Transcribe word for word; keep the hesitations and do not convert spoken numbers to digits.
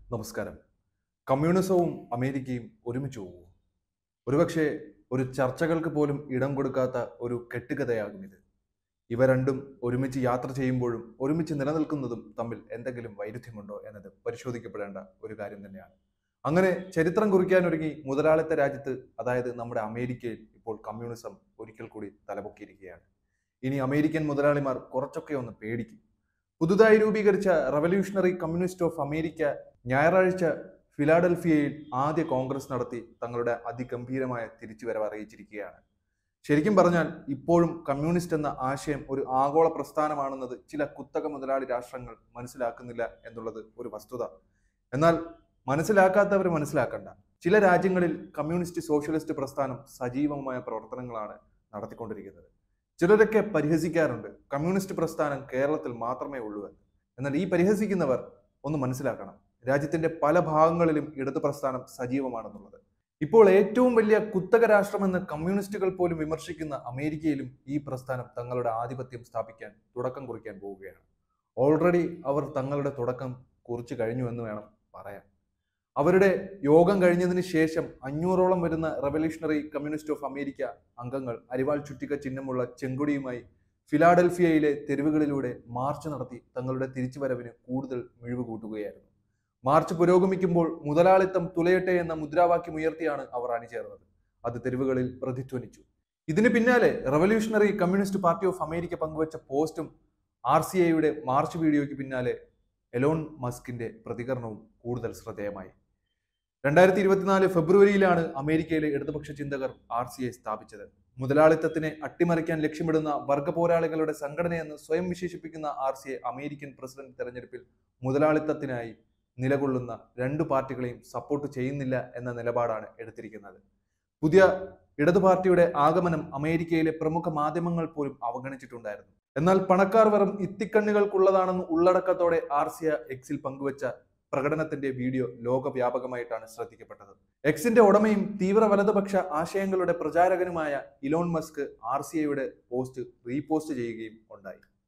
നമസ്കാരം. കമ്മ്യൂണിസവും അമേരിക്കയും ഒരുമിച്ച് പോകുമോ? ഒരുപക്ഷെ ഒരു ചർച്ചകൾക്ക് പോലും ഇടം കൊടുക്കാത്ത ഒരു കെട്ടുകഥയാകും ഇത്. ഇവ രണ്ടും ഒരുമിച്ച് യാത്ര ചെയ്യുമ്പോഴും ഒരുമിച്ച് നിലനിൽക്കുന്നതും തമ്മിൽ എന്തെങ്കിലും വൈരുദ്ധ്യമുണ്ടോ എന്നത് പരിശോധിക്കപ്പെടേണ്ട ഒരു കാര്യം തന്നെയാണ്. അങ്ങനെ ചരിത്രം കുറിക്കാൻ ഒരുങ്ങി മുതലാളിത്ത രാജ്യത്ത്, അതായത് നമ്മുടെ അമേരിക്കയിൽ ഇപ്പോൾ കമ്മ്യൂണിസം ഒരിക്കൽ കൂടി തലപൊക്കിയിരിക്കുകയാണ്. ഇനി അമേരിക്കൻ മുതലാളിമാർ കുറച്ചൊക്കെ ഒന്ന് പേടിക്കും. പുതുതായി രൂപീകരിച്ച റവല്യൂഷണറി കമ്മ്യൂണിസ്റ്റ് ഓഫ് അമേരിക്ക ഞായറാഴ്ച ഫിലാഡൽഫിയയിൽ ആദ്യ കോൺഗ്രസ് നടത്തി തങ്ങളുടെ അതിഗംഭീരമായ തിരിച്ചുവരവ് അറിയിച്ചിരിക്കുകയാണ്. ശരിക്കും പറഞ്ഞാൽ ഇപ്പോഴും കമ്മ്യൂണിസ്റ്റ് എന്ന ആശയം ഒരു ആഗോള പ്രസ്ഥാനമാണെന്നത് ചില കുത്തക മുതലാളി രാഷ്ട്രങ്ങൾ മനസ്സിലാക്കുന്നില്ല എന്നുള്ളത് ഒരു വസ്തുത. എന്നാൽ മനസ്സിലാക്കാത്തവർ മനസ്സിലാക്കണ്ട. ചില രാജ്യങ്ങളിൽ കമ്മ്യൂണിസ്റ്റ് സോഷ്യലിസ്റ്റ് പ്രസ്ഥാനം സജീവമായ പ്രവർത്തനങ്ങളാണ് നടത്തിക്കൊണ്ടിരിക്കുന്നത്. ചിലരൊക്കെ പരിഹസിക്കാറുണ്ട് കമ്മ്യൂണിസ്റ്റ് പ്രസ്ഥാനം കേരളത്തിൽ മാത്രമേ ഉള്ളൂ എന്ന്. എന്നാൽ ഈ പരിഹസിക്കുന്നവർ ഒന്ന് മനസ്സിലാക്കണം, രാജ്യത്തിന്റെ പല ഭാഗങ്ങളിലും ഇടത് പ്രസ്ഥാനം സജീവമാണെന്നുള്ളത്. ഇപ്പോൾ ഏറ്റവും വലിയ കുത്തക രാഷ്ട്രമെന്ന് കമ്മ്യൂണിസ്റ്റുകൾ പോലും വിമർശിക്കുന്ന അമേരിക്കയിലും ഈ പ്രസ്ഥാനം തങ്ങളുടെ ആധിപത്യം സ്ഥാപിക്കാൻ തുടക്കം കുറിക്കാൻ പോവുകയാണ്. ഓൾറെഡി അവർ തങ്ങളുടെ തുടക്കം കുറിച്ചു കഴിഞ്ഞു എന്ന് വേണം പറയാൻ. അവരുടെ യോഗം കഴിഞ്ഞതിന് ശേഷം അഞ്ഞൂറോളം വരുന്ന റവല്യൂഷണറി കമ്മ്യൂണിസ്റ്റ് ഓഫ് അമേരിക്ക അംഗങ്ങൾ അരിവാൾ ചുറ്റിക ചിഹ്നമുള്ള ചെങ്കൊടിയുമായി ഫിലാഡൽഫിയയിലെ തെരുവുകളിലൂടെ മാർച്ച് നടത്തി തങ്ങളുടെ തിരിച്ചുവരവിന് കൂടുതൽ മിഴിവ് കൂട്ടുകയായിരുന്നു. മാർച്ച് പുരോഗമിക്കുമ്പോൾ മുതലാളിത്തം തുലയട്ടെ എന്ന മുദ്രാവാക്യം ഉയർത്തിയാണ് അവർ അണിചേർന്നത്. അത് തെരുവുകളിൽ പ്രതിധ്വനിച്ചു. ഇതിന് പിന്നാലെ revolutionary communist party of America പങ്കുവച്ച പോസ്റ്റും ആർ സി ഐയുടെ മാർച്ച് വീഡിയോയ്ക്ക് പിന്നാലെ എലോൺ മസ്കിന്റെ പ്രതികരണവും കൂടുതൽ ശ്രദ്ധേയമായി. രണ്ടായിരത്തി ഇരുപത്തിനാല് ഫെബ്രുവരിയിലാണ് അമേരിക്കയിലെ ഇടതുപക്ഷ ചിന്തകർ ആർ സി ഐ സ്ഥാപിച്ചത്. മുതലാളിത്തത്തിനെ അട്ടിമറിക്കാൻ ലക്ഷ്യമിടുന്ന വർഗ പോരാളികളുടെ സംഘടനയെന്ന് സ്വയം വിശേഷിപ്പിക്കുന്ന R C I American president തെരഞ്ഞെടുപ്പിൽ മുതലാളിത്തത്തിനായി നിലകൊള്ളുന്ന രണ്ടു പാർട്ടികളെയും സപ്പോർട്ട് ചെയ്യുന്നില്ല എന്ന നിലപാടാണ് എടുത്തിരിക്കുന്നത്. പുതിയ ഇടതു പാർട്ടിയുടെ ആഗമനം അമേരിക്കയിലെ പ്രമുഖ മാധ്യമങ്ങൾ പോലും അവഗണിച്ചിട്ടുണ്ടായിരുന്നു. എന്നാൽ പണക്കാർ വെറും ഇത്തിക്കണ്ണികൾക്കുള്ളതാണെന്ന് ഉള്ളടക്കത്തോടെ ആർ സി ഐ എക്സിൽ പങ്കുവച്ച പ്രകടനത്തിന്റെ വീഡിയോ ലോകവ്യാപകമായിട്ടാണ് ശ്രദ്ധിക്കപ്പെട്ടത്. എക്സിന്റെ ഉടമയും തീവ്ര വലതുപക്ഷ ആശയങ്ങളുടെ പ്രചാരകനുമായ ഇലോൺ മസ്ക് ആർ സി ഐയുടെ പോസ്റ്റ് റീപോസ്റ്റ് ചെയ്യുകയും ഉണ്ടായി.